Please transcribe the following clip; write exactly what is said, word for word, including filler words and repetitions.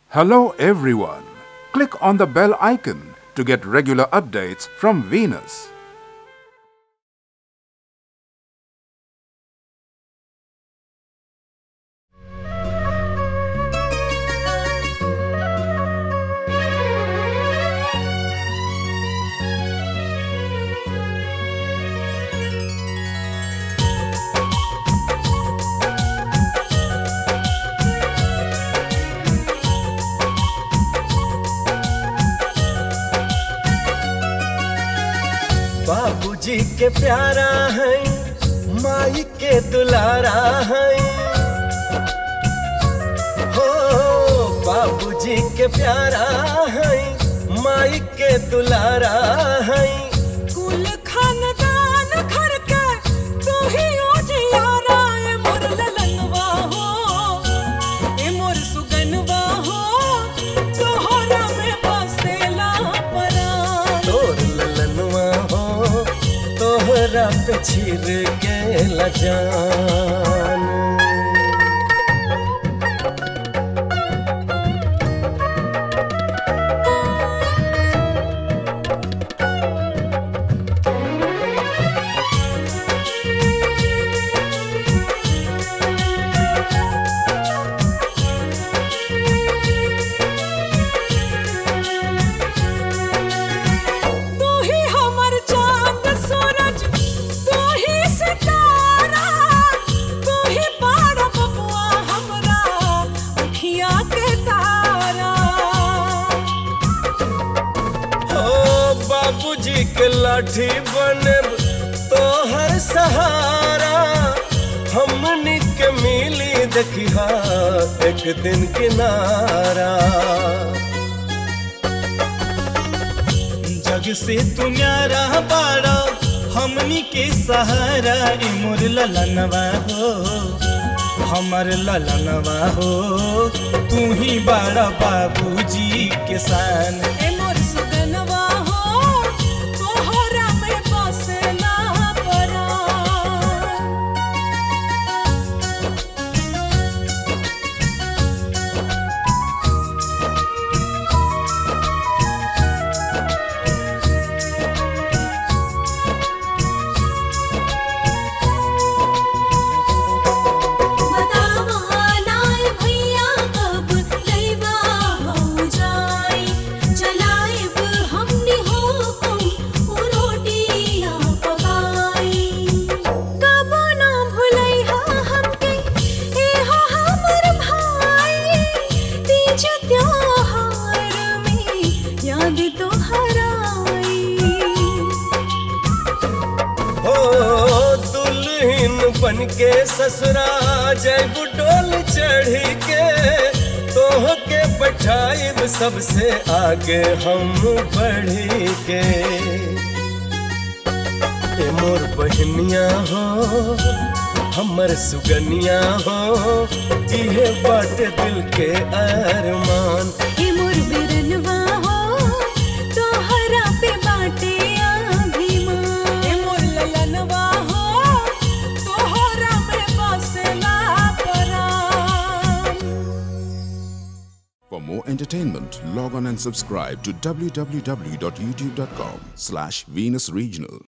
Hello everyone. Click on the bell icon to get regular updates from Venus. बाबूजी के प्यारा है, माई के दुलारा है। हो बाबूजी के प्यारा है, माई के दुलारा है। कुल खानदान घर के तू ही उजियारा, ए मोर ललनवा हो, ए मोर सुगनवा हो, तोहरा में बसेला परान। तोर ललनवा हो, तोहरा पे छिर के लजान। बाबूजी के लाठी बनब तोहर सहारा, हमनी के मिली देखिहा एक दिन किनारा। जग से तू न्यारा बाड़ा, हमनी के सहारा। ए मोर ललनवा हो, हमर ललनवा हो, तू ही बाड़ा बाबूजी के शान। ए मोर सुगनवा हो, तोहरा में बसेला परान। बन के ससुरा जैबू डोल चढ़ के, तोह के बैठाइब सबसे आगे हम बढ़ के। ए मोर बहनिया हो, हमर सुगनिया हो, इहे बाटे दिल के अरमान। ए मोर बिरनवा हो, तोहरा पे बाटे अभिमान। ए मोर ललनवा हो, तोहरा में बसेला परान। For more entertainment, log on and subscribe to w w w dot youtube dot com slash Venus Regional.